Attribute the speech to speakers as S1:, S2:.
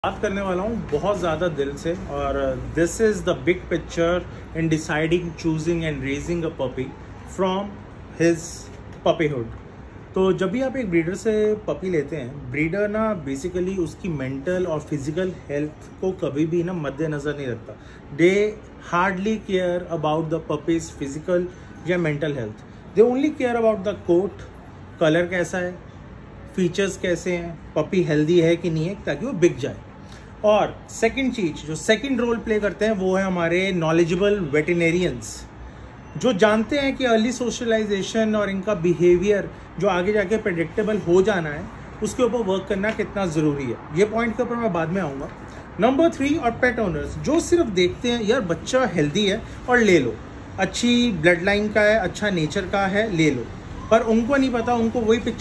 S1: बात करने वाला हूँ बहुत ज़्यादा दिल से। और this is the big picture in deciding choosing and raising a puppy from his puppyhood. तो जब भी आप एक ब्रीडर से पपी लेते हैं, ब्रीडर ना बेसिकली उसकी मेंटल और फिजिकल हेल्थ को कभी भी ना मद्देनज़र नहीं रखता। They hardly care about the puppy's physical या mental health. They only care about the coat, colour कैसा है, फीचर्स कैसे हैं, पपी हेल्दी है कि नहीं है, ताकि वो बिक जाए। और सेकंड चीज जो सेकंड रोल प्ले करते हैं वो है हमारे नॉलेजेबल वेटरनेरियंस, जो जानते हैं कि अर्ली सोशलाइजेशन और इनका बिहेवियर जो आगे जाके प्रेडिक्टेबल हो जाना है, उसके ऊपर वर्क करना कितना ज़रूरी है। ये पॉइंट के ऊपर मैं बाद में आऊँगा। नंबर 3, और पेट ओनर्स जो सिर्फ देखते हैं यार बच्चा हेल्दी है और ले लो, अच्छी ब्लड लाइन का है, अच्छा नेचर का है, ले लो, पर उनको नहीं पता, उनको वही